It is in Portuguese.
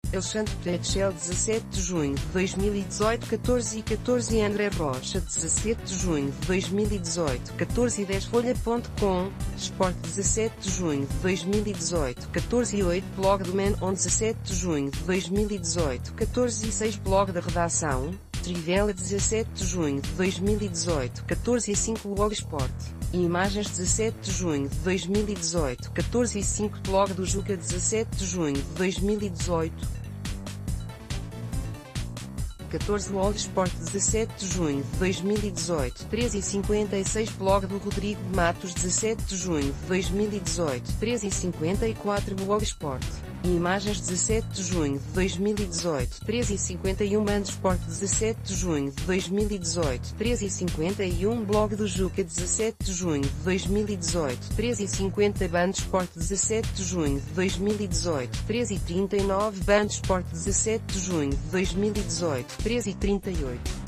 Alexandre Pretchel 17 de junho de 2018 14:14 André Rocha 17 de junho de 2018 14:10 Folha.com, Sport 17 de junho de 2018 14:08 Blog do Man On 17 de junho de 2018 14:06 Blog da Redação, Trivela 17 de junho de 2018 14:05 Blog Sport e Imagens 17 de junho de 2018 14:05 Blog do Juca 17 de junho de 2018 14 World Sport 17 de junho de 2018 13:56 Blog do Rodrigo Matos 17 de junho de 2018 13:54 Blog Sport e Imagens 17 de junho de 2018 13:51 Band Sport 17 de junho de 2018 13:51 Blog do Juca 17 de junho de 2018 13:50 Band Sport 17 de junho de 2018 13:39 Band Sport 17 de junho de 2018 13:38